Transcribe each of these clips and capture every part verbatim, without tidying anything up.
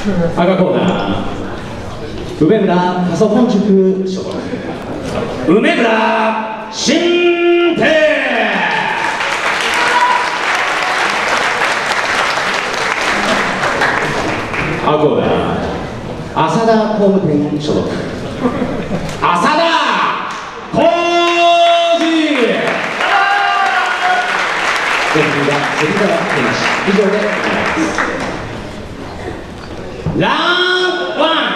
赤コーナー梅村加曽本塾所属梅村新平。赤コーナー浅田工務店所属浅田浩二。レフリーが関川天使。以上でございます。ラウンドワン。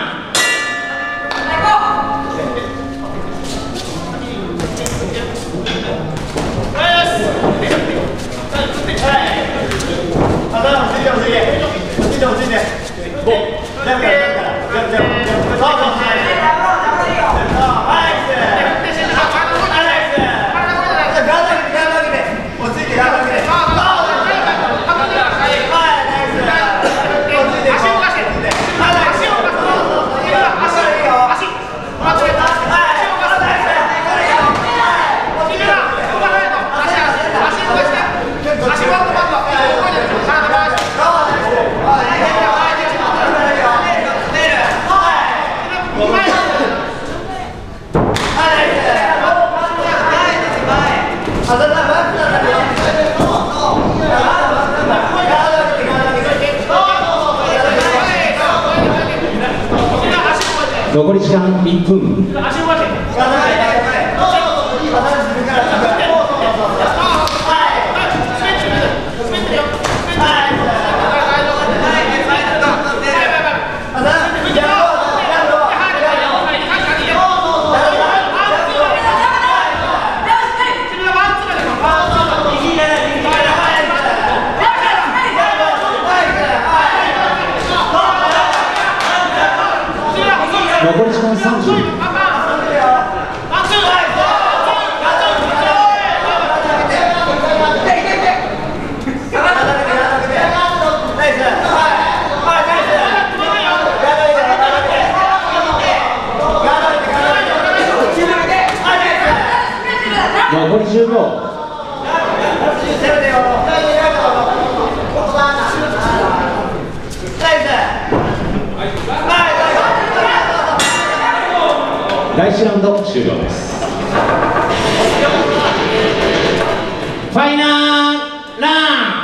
残り時間いっぷん。残り時間さんじゅう。残りじゅうびょう。だいいちラウンド終了です。ファイナルラン。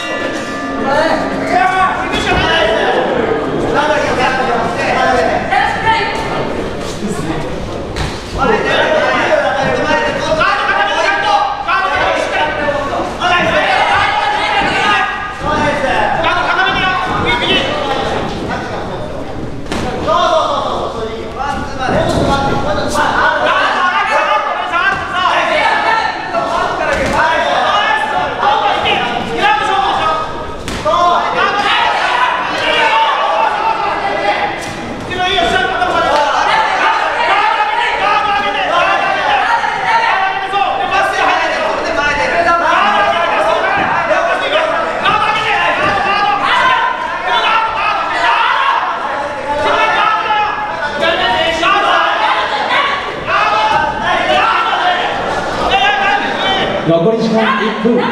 残り時間いっぷん。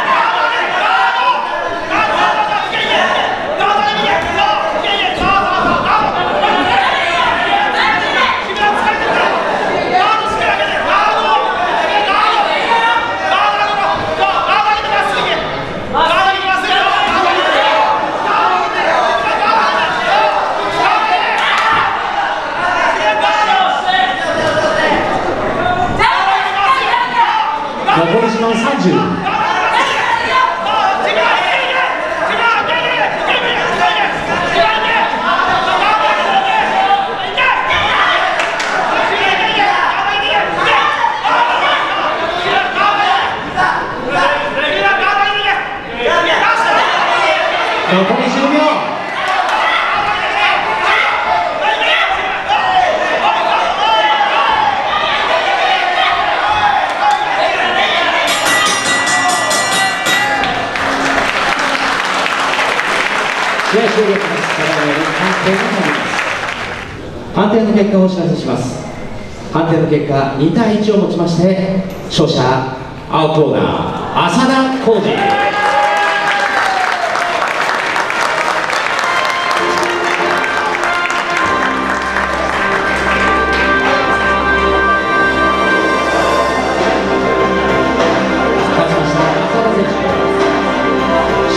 残り時間さんじゅう。残りじゅうびょう。試合終了です。判定の結果をお知らせします。判定の結果にたいいちをもちまして勝者青コーナー浅田浩二。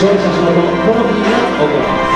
勝者賞とトロフィーが贈られます。